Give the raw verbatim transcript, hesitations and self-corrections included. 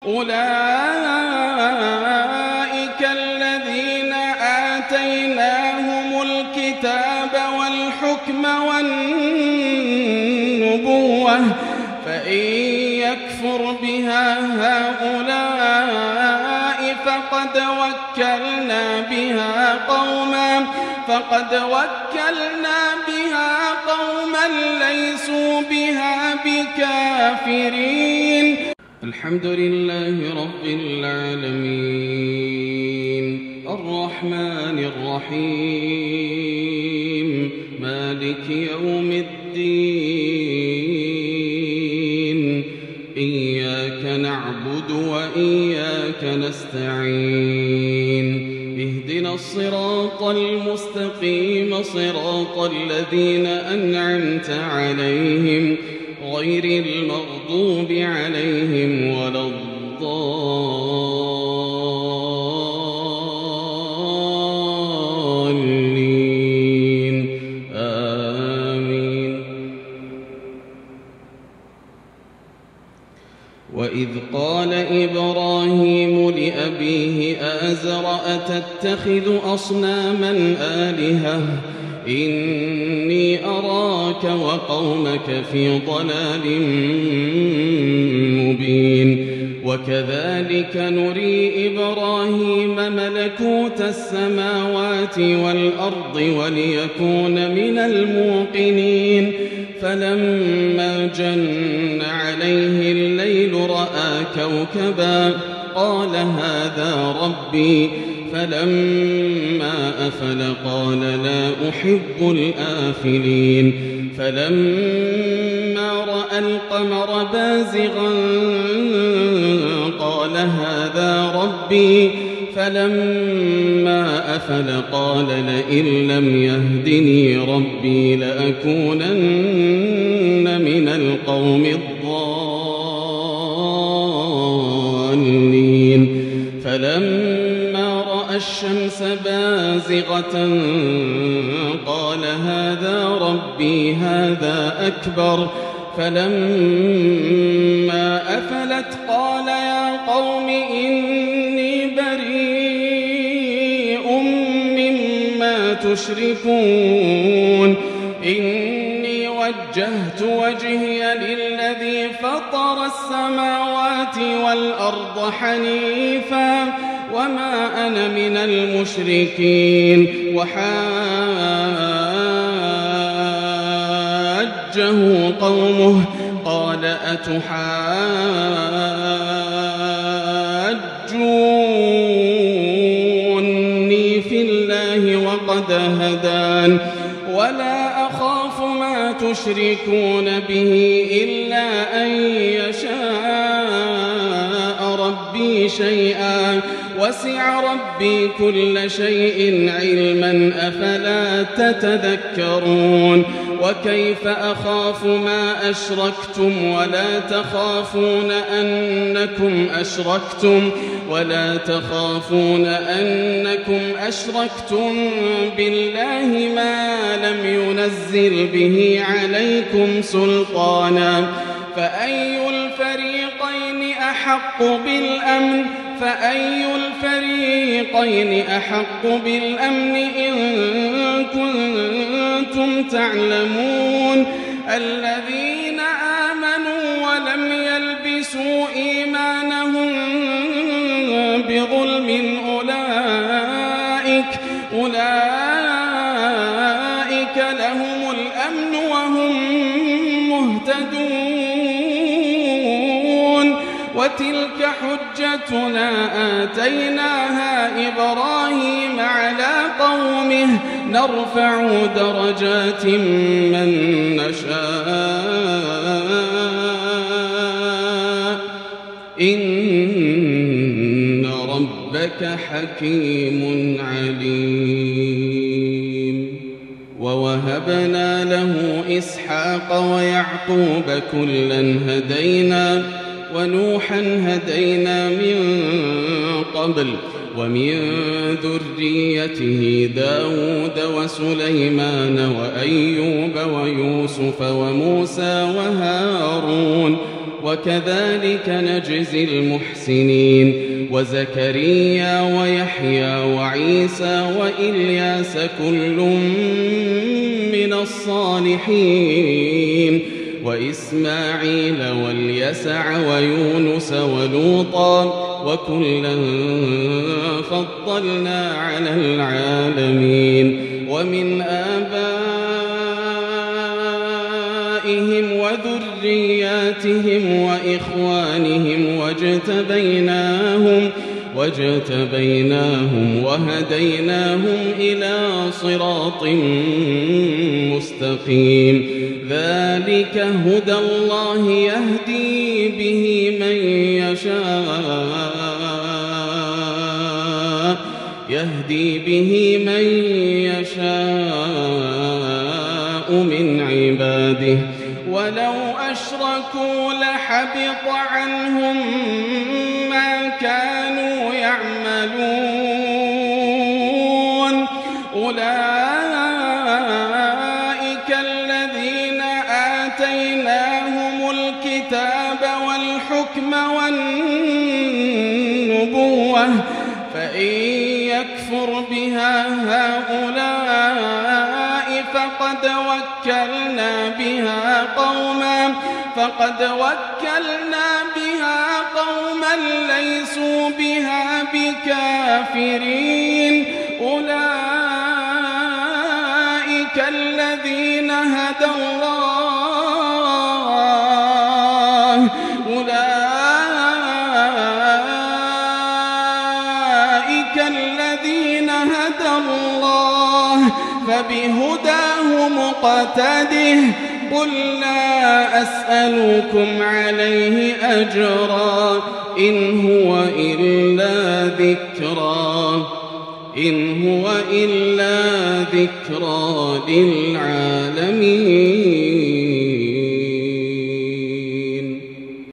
أولئك الذين آتيناهم الكتاب والحكم والنبوة فإن يكفر بها هؤلاء فقد وكلنا بها قوما فقد وكلنا بها قوما ليسوا بها بكافرين. الحمد لله رب العالمين الرحمن الرحيم مالك يوم الدين إياك نعبد وإياك نستعين اهدنا الصراط المستقيم صراط الذين أنعمت عليهم غير المغضوب عليهم ولا الضالين آمين. وإذ قال إبراهيم لأبيه آزر أتتخذ أصناما آلهة إني أراك وقومك في ضلال مبين. وكذلك نري إبراهيم ملكوت السماوات والأرض وليكون من الموقنين فلما جن عليه الليل رأى كوكبا قال هذا ربي فلما أفل قال لا أحب الآفلين. فلما رأى القمر بازغا قال هذا ربي فلما أفل قال لئن لم يهدني ربي لأكونن من القوم الضالين. فلما رأى الشمس بازغة قال هذا ربي هذا أكبر فلما أفلت قال يا قوم إني بريء مما تشركون إني وجهت وجهي للذي فطر السماوات والأرض حنيفا وما أنا من المشركين. وحاجه قومه قال أتحاجوني في الله وقد هدان ولا أخاف ما تشركون به إلا أن يشاء ربي شيئا وسع ربي كل شيء علما أفلا تتذكرون. وكيف أخاف ما أشركتم ولا تخافون أنكم أشركتم ولا تخافون أنكم أشركتم بالله ما لم ينزل به عليكم سلطانا فأي الفريقين أحق بالأمن فأي الفريقين أحق بالأمن إن كنتم تعلمون. الذين آمنوا ولم يلبسوا إيمانهم بظلم أولئك أولئك لهم الأمن وهم مهتدون. وتلك حجتنا آتيناها إبراهيم على قومه نرفع درجات من نشاء إن ربك حكيم عليم. ووهبنا له إسحاق ويعقوب كلا هدينا ونوحا هدينا من قبل ومن ذريته داود وسليمان وأيوب ويوسف وموسى وهارون وكذلك نجزي المحسنين وزكريا ويحيى وعيسى وإلياس كل من الصالحين وإسماعيل واليسع ويونس ولوطا وكلا فضلنا على العالمين ومن آبائهم وذرياتهم وإخوانهم واجتبيناهم واجتبيناهم وهديناهم إلى صراط مستقيم ذلك هدى الله يهدي به من يشاء يهدي به من يشاء من عباده ولو أشركوا لحبط عنهم ما كانوا يعملون أولئك الذين آتيناهم الكتاب والحكم والنبوة فإن يكفر بها هؤلاء فقد وكلنا بها قوما فقد وكلنا بها قوما ليسوا بها بكافرين أولئك الذين هدى الله أولئك الذين هدى الله فبهداه مقتده قل لا أسألكم عليه أجرا إن هو إلا ذكرى إن هو إلا ذكرى للعالمين.